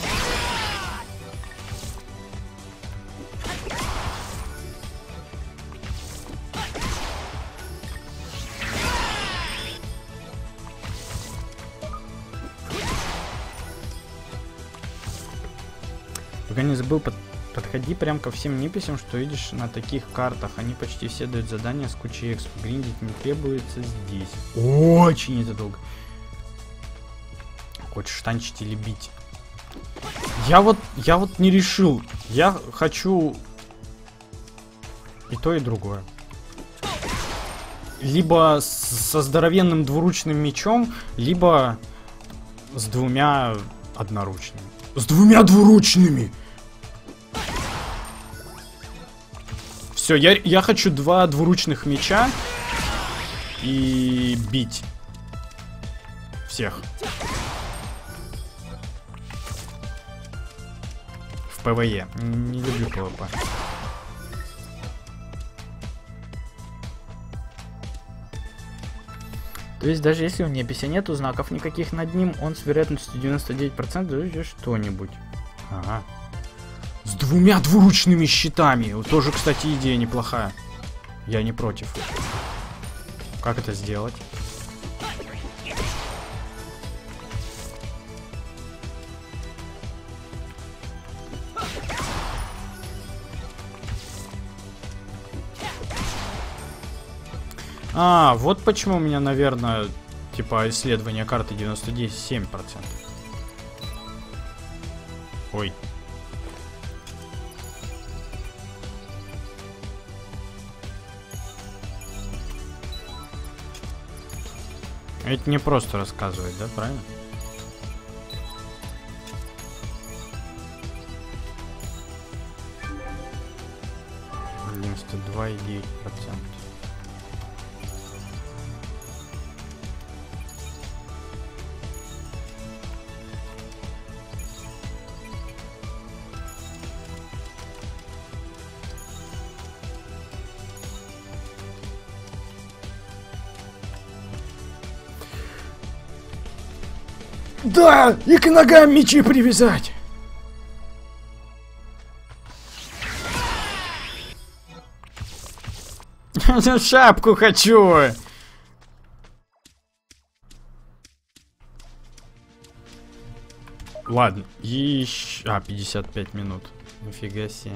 Только не забыл под... Подходи прям ко всем неписям, что видишь на таких картах. Они почти все дают задания с кучей эксп. Гриндить не требуется здесь. Очень это долго. Хочешь танчить или бить? Я вот, я вот не решил. Я хочу и то, и другое. Либо со здоровенным двуручным мечом, либо с двумя одноручными. С двумя двуручными! Все, я, я хочу два двуручных меча и бить всех. В ПВЕ. Не люблю ПВП. То есть даже если у неписи нету знаков никаких над ним, он с вероятностью девяносто девять процентов дает что-нибудь. Ага. С двумя двуручными щитами. Вот тоже, кстати, идея неплохая. Я не против. Как это сделать? А, вот почему у меня, наверное, типа исследование карты девяносто семь процентов. Ой. Это не просто рассказывать, да, правильно? девяносто два и девять процентов. Да, и к ногам мечи привязать. Шапку хочу. Ладно, еще... А, пятьдесят пять минут. Нифига себе.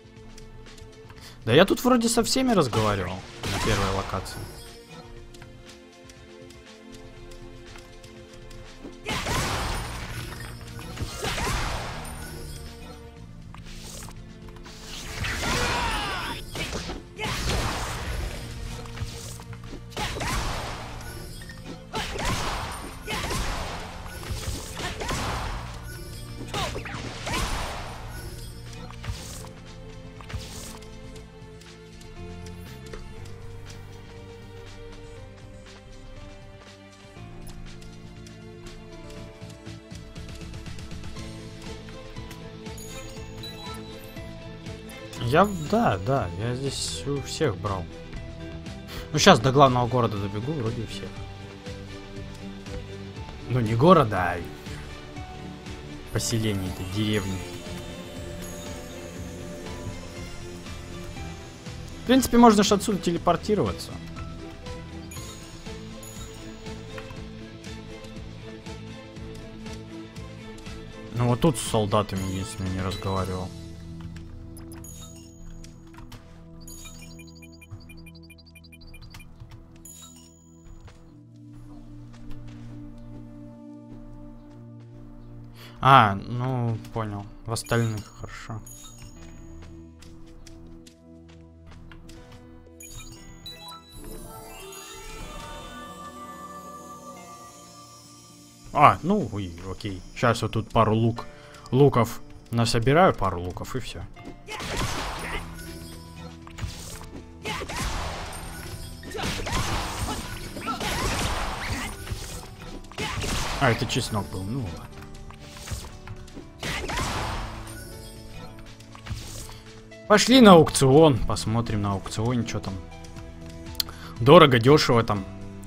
Да я тут вроде со всеми разговаривал на первой локации. Я, да, да, я здесь у всех брал. Ну, сейчас до главного города добегу, вроде у всех. Ну, не города, а поселение этой деревни. В принципе, можно же отсюда телепортироваться. Ну, вот тут с солдатами единственное не разговаривал. А, ну, понял. В остальных хорошо. А, ну, ой, окей. Сейчас вот тут пару лук, луков насобираю, пару луков и все. А, это чеснок был, ну ладно. Пошли на аукцион, посмотрим на аукционе, что там. Дорого, дешево там.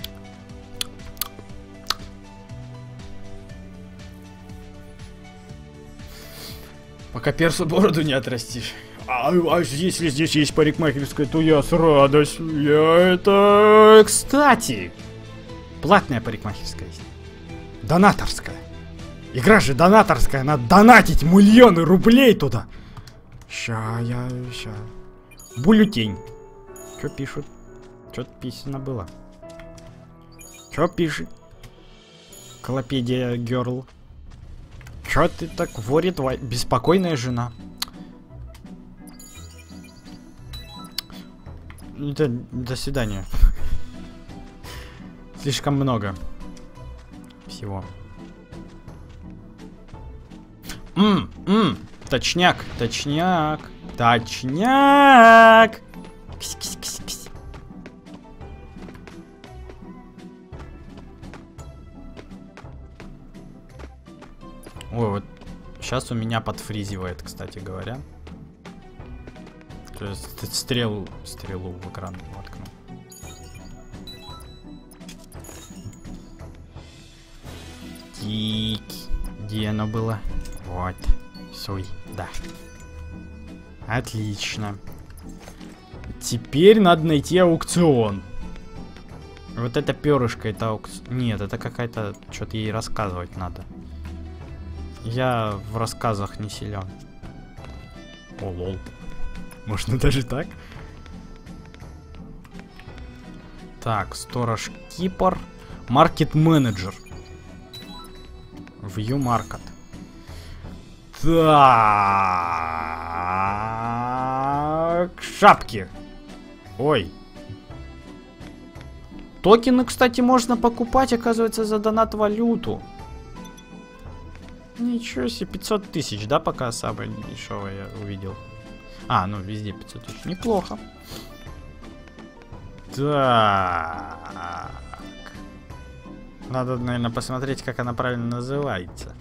Пока персу бороду не отрастишь. А, а если здесь есть парикмахерская, то я с радостью. Я это... Кстати, платная парикмахерская есть. Донаторская. Игра же донаторская, надо донатить миллионы рублей туда. Ща, я... ща. Бюллетень. Чё пишут? Чё-то писано было. Чё пишет? Клопедия Герл. Чё ты так ворит? Беспокойная жена. Да, до свидания. Слишком много всего. Ммм, ммм. Точняк, точняк, точняк. Ксь, ксь, ксь, ксь. Ой, вот сейчас у меня подфризивает, кстати говоря. То есть стрелу, стрелу в экран воткнул. Тик, где оно было? Вот. Сой, да. Отлично. Теперь надо найти аукцион. Вот это перышко, это аукцион. Нет, это какая-то... Что-то ей рассказывать надо. Я в рассказах не силен. О, лол. Можно даже так? Так, сторож Кипр. Маркет менеджер. View Market. Так, шапки. Ой. Токены, кстати, можно покупать, оказывается, за донат-валюту. Ничего себе, пятьсот тысяч, да, пока самое дешевое я увидел. А, ну везде пятьсот тысяч, неплохо. Так. Надо, наверное, посмотреть, как она правильно называется.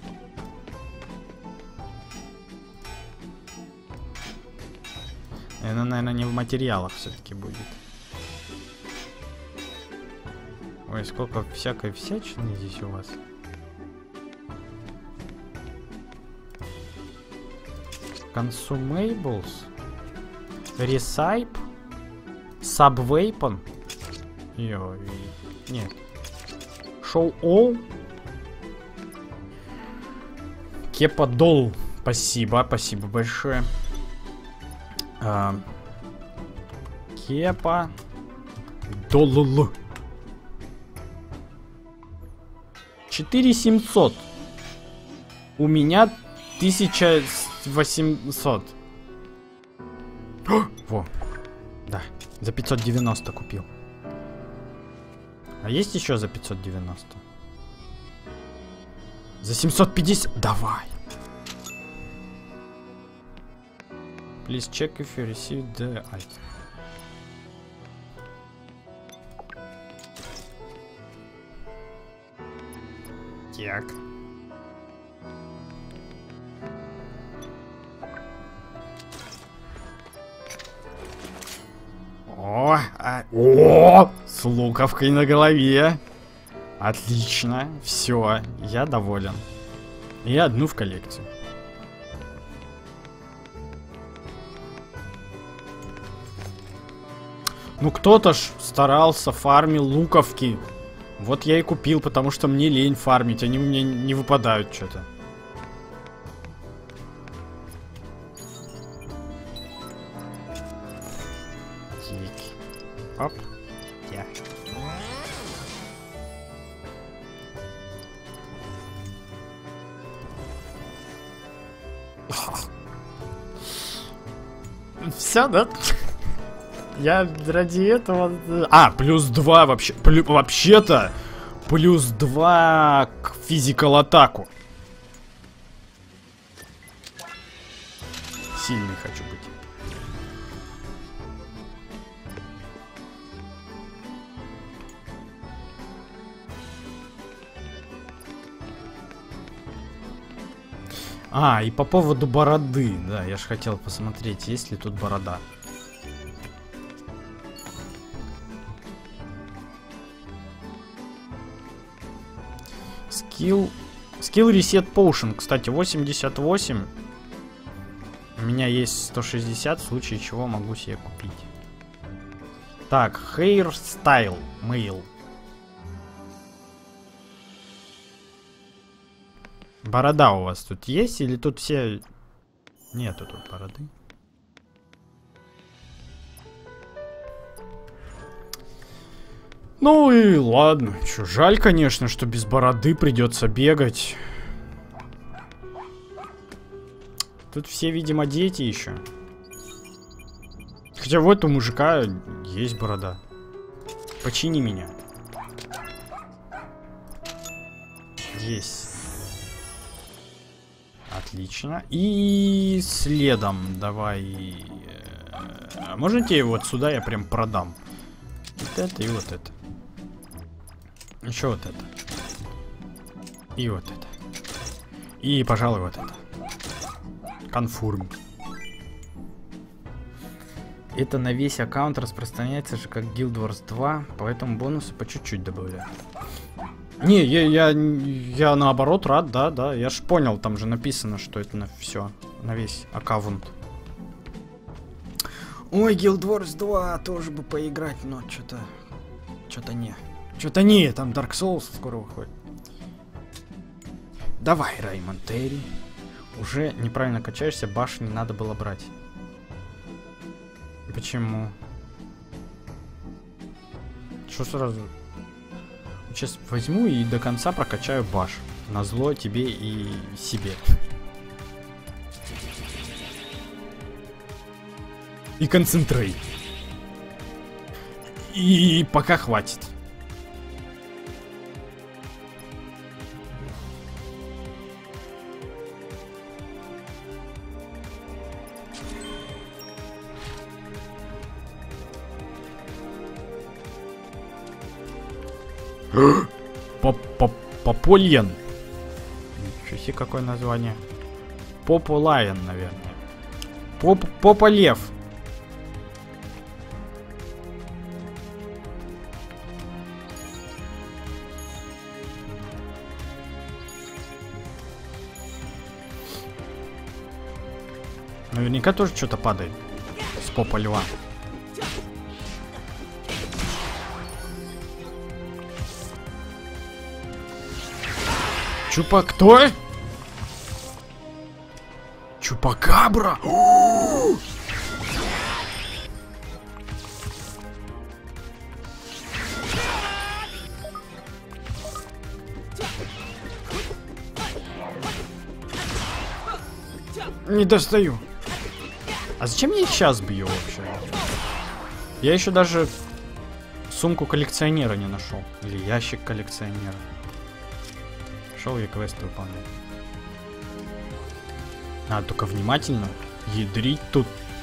Она, наверное, не в материалах все-таки будет. Ой, сколько всякой всячины здесь у вас. Consumables. Recipe. Subweapon. Йой. Нет. Show all. Кепа дол. Спасибо, спасибо большое. А, Кепа дол. четыре семьсот. У меня тысяча восемьсот. Во. Да. За пятьсот девяносто купил. А есть еще за пятьсот девяносто? За семьсот пятьдесят. Давай. Please check if you received the item. Так. О, с луковкой на голове. Отлично. Все, я доволен. И одну в коллекцию. Ну кто-то ж старался, фармил луковки. Вот я и купил, потому что мне лень фармить. Они у меня не выпадают что-то. Оп. Я. Все, да? Я ради этого... А, плюс два вообще... Плю... Вообще-то... Плюс два к физикал атаку. Сильный хочу быть. А, и по поводу бороды. Да, я же хотел посмотреть, есть ли тут борода. Скилл... Скилл Reset Potion, кстати, восемьдесят восемь. У меня есть сто шестьдесят, в случае чего могу себе купить. Так, Hairstyle Mail. Борода у вас тут есть или тут все... Нету тут бороды. Ну и ладно. Чё, жаль, конечно, что без бороды придется бегать. Тут все, видимо, дети еще. Хотя вот у мужика есть борода. Почини меня. Есть. Отлично. И следом давай... А можете вот сюда я прям продам? Вот это и вот это. Еще вот это. И вот это. И, пожалуй, вот это. Конформ. Это на весь аккаунт распространяется же как Guild Wars два, поэтому бонусы по чуть-чуть добавляю. Не, я, я, я наоборот рад, да, да. Я ж понял, там же написано, что это на все, на весь аккаунт. Ой, Guild Wars два тоже бы поиграть, но что-то... Что-то не. Что-то не, там Dark Souls скоро выходит. Давай, Раймонд Терри. Уже неправильно качаешься, башни надо было брать. Почему? Что сразу? Сейчас возьму и до конца прокачаю баш. Назло тебе и себе. И концентрей. И пока хватит. Попольен. Ничего себе, какое название. Пополайен, наверное. Поп Пополев. Наверняка тоже что-то падает с попа льва. Чупа кто? Чупакабра? Не достаю. А зачем я их сейчас бью вообще? Я еще даже сумку коллекционера не нашел. Или ящик коллекционера. Шел я квесты выполнять. Надо только внимательно ядрить тут.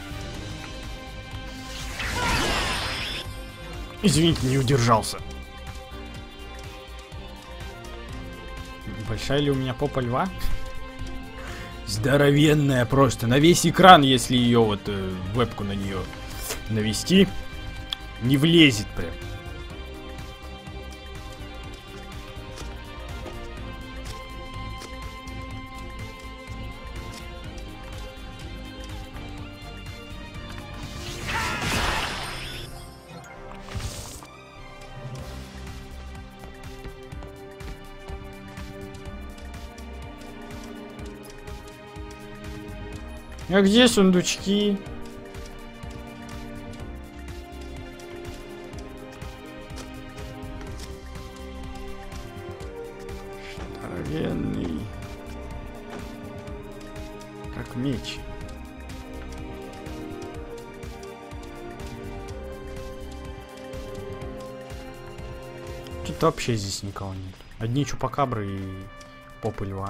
Извините, не удержался. Большая ли у меня попа льва? Здоровенная просто. На весь экран, если ее вот э, вебку на нее навести. Не влезет прям. А где сундучки? Здоровенный. Как меч. Что-то вообще здесь никого нет. Одни чупакабры и попы льва.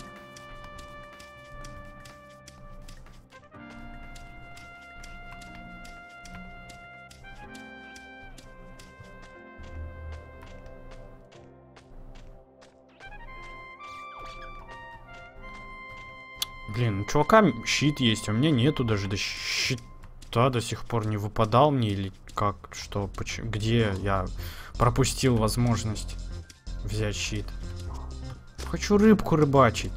Блин, у чувака щит есть, а у меня нету даже до щита до сих пор не выпадал мне или как, что, почему, где я пропустил возможность взять щит. Хочу рыбку рыбачить.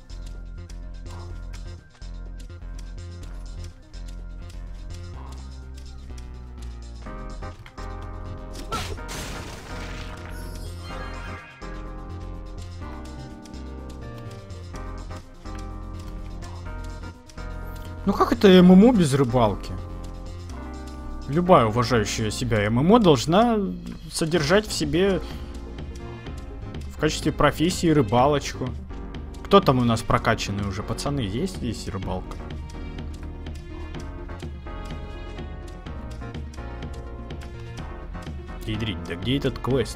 Ну как это ММО без рыбалки? Любая уважающая себя ММО должна содержать в себе в качестве профессии рыбалочку. Кто там у нас прокачанный уже? Пацаны, есть здесь рыбалка? Ядрить, да где этот квест?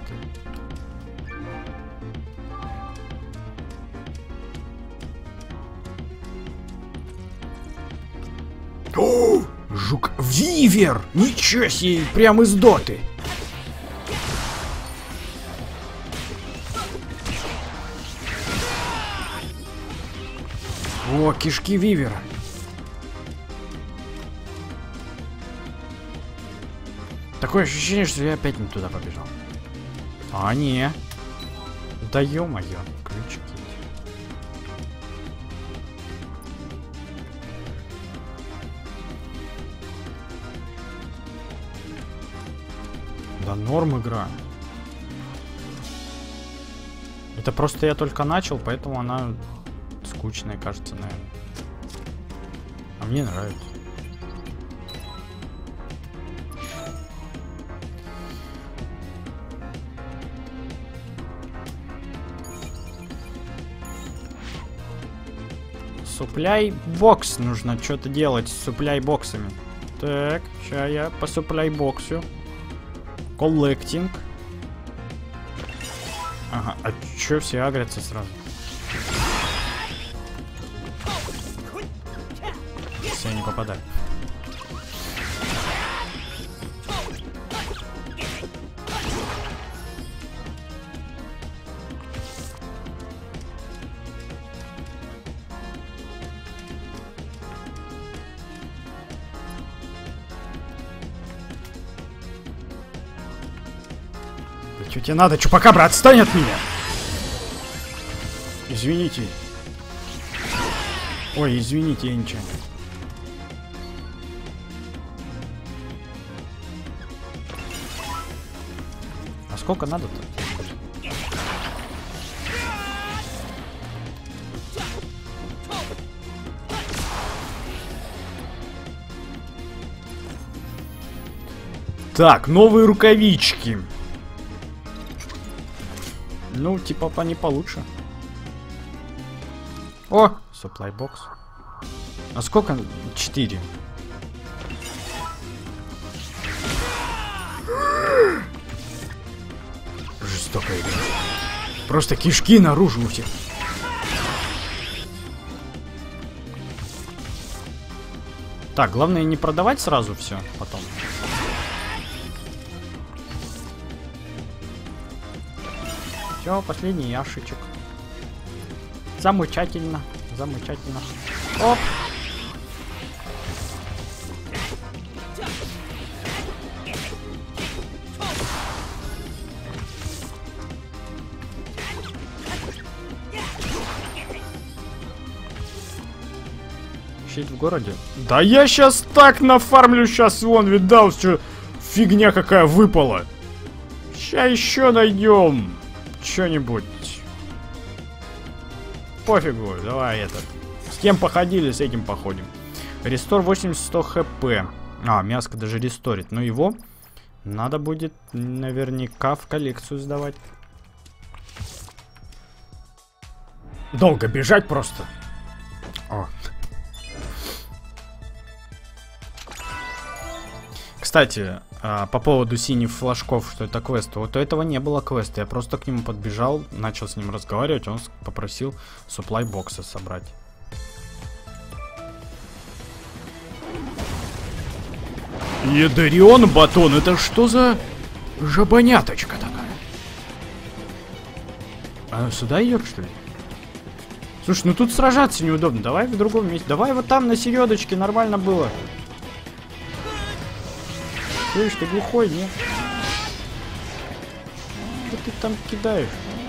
О, жук Вивер! Ничего себе, прям из доты. О, кишки Вивера. Такое ощущение, что я опять не туда побежал. А, не. Да ё-моё, ключики. Да норм игра. Это просто я только начал, поэтому она скучная, кажется, наверное. А мне нравится. Супляй бокс. Нужно что-то делать с супляй боксами. Так, сейчас я по супляй боксу. Коллектинг. Ага, а чё все агрятся сразу? Все, не попадаю. Что тебе надо, чупакабра, отстань от меня! Извините. Ой, извините, я ничего. А сколько надо-то? Так, новые рукавички. Ну, типа, они получше. О, supply box. А сколько? Четыре. Жестокая игра. Просто кишки наружу у всех. Так, главное не продавать сразу все потом. Все, последний яшечек. Замечательно, замечательно. Оп. Щит в городе? Да я сейчас так нафармлю, сейчас вон, видал, что фигня какая выпала. Сейчас еще найдем что-нибудь. Пофигу, давай это. С кем походили, с этим походим. Рестор восемьдесят-сто хп. А, мяско даже ресторит. Но его надо будет наверняка в коллекцию сдавать. Долго бежать просто. О. Кстати, а, по поводу синих флажков, что это квест. Вот у этого не было квеста. Я просто к нему подбежал, начал с ним разговаривать. Он попросил supply бокса собрать. Ядарион батон, это что за жабоняточка такая? А сюда идет, что ли? Слушай, ну тут сражаться неудобно. Давай в другом месте. Давай вот там на середочке нормально было. Слышь, ты глухой, нет? Что ты там кидаешь?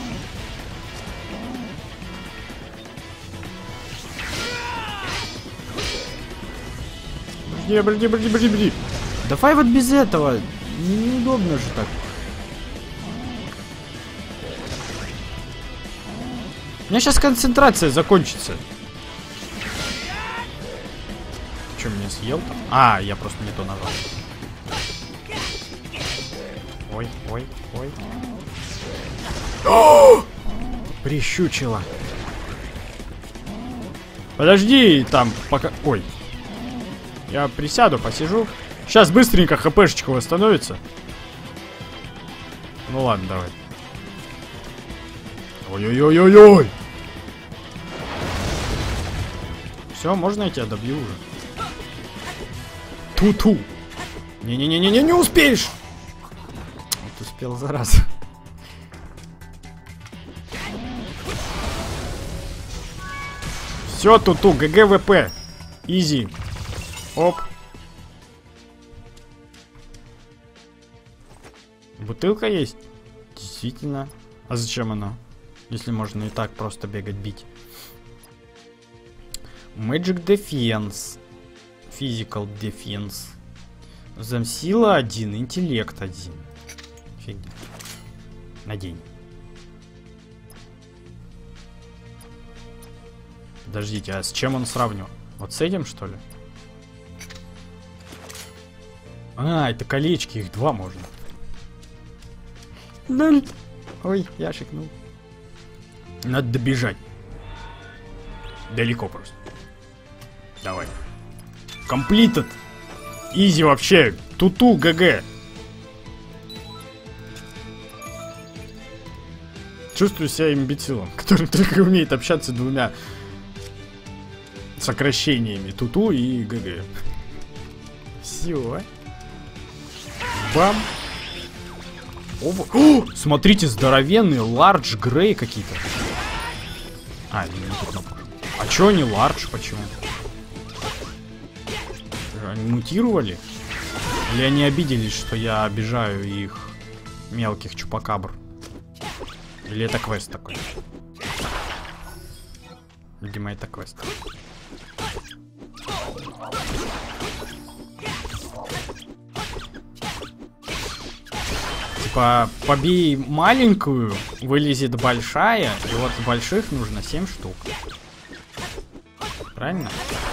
Броди, броди, броди, броди, броди. Давай вот без этого. Неудобно же так. У меня сейчас концентрация закончится. Ты что, меня съел там? А, я просто не то нажал. Ой, ой, ой. О! Прищучило. Подожди, там пока... Ой. Я присяду, посижу. Сейчас быстренько хпшечка восстановится. Ну ладно, давай. Ой-ой-ой-ой-ой! Все, можно я тебя добью уже? Ту-ту! Не-не-не-не-не, не успеешь! Вот успел, зараза. Все, ту-ту, ГГВП. Изи. Оп. Бутылка есть? Действительно. А зачем она? Если можно и так просто бегать, бить. Magic Defense. Physical Defense. Замсила один, интеллект один. Фигня. Надень. Подождите, а с чем он сравнивал? Вот с этим, что ли? А, это колечки, их два можно. Ноль. Ой, я шикнул. Надо добежать. Далеко просто. Давай. Completed. Изи вообще. Туту, ГГ. Чувствую себя имбецилом, который только умеет общаться двумя сокращениями. Туту и ГГ. Все. Бам. О, смотрите, здоровенные Large Grey какие-то. А, не, не тут кнопка. А чё они Large? Почему? Они мутировали? Или они обиделись, что я обижаю их мелких чупакабр? Или это квест такой? Видимо, это квест. Типа, побей маленькую, вылезет большая, и вот больших нужно семь штук. Правильно?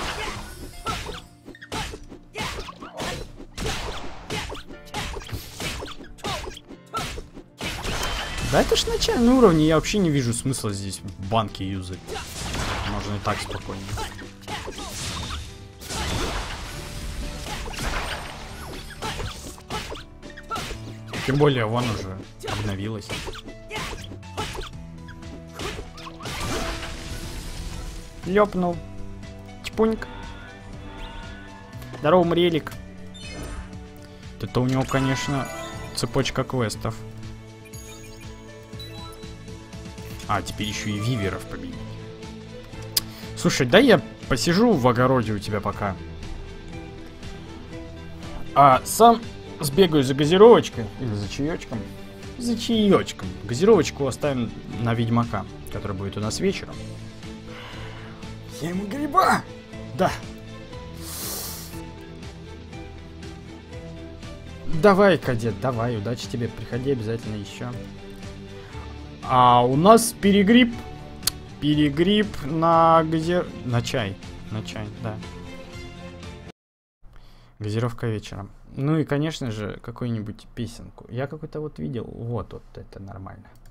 Да это ж начальный уровень, я вообще не вижу смысла здесь банки юзать. Можно и так спокойно. Тем более, вон уже обновилась. Лёпнул. Чпуньк. Здорово, Мрелик. Это у него, конечно, цепочка квестов. А, теперь еще и виверов победить. Слушай, дай я посижу в огороде у тебя пока. А сам сбегаю за газировочкой. Или за чаечком. За чаечком. Газировочку оставим на Ведьмака, который будет у нас вечером. Я ему гриба! Да, Давай, кадет, давай, удачи тебе, приходи обязательно еще. А у нас перегрип. Перегрип на газе... На чай. На чай, да. Газировка вечером. Ну и, конечно же, какую-нибудь песенку. Я какой-то вот видел. Вот, вот это нормально.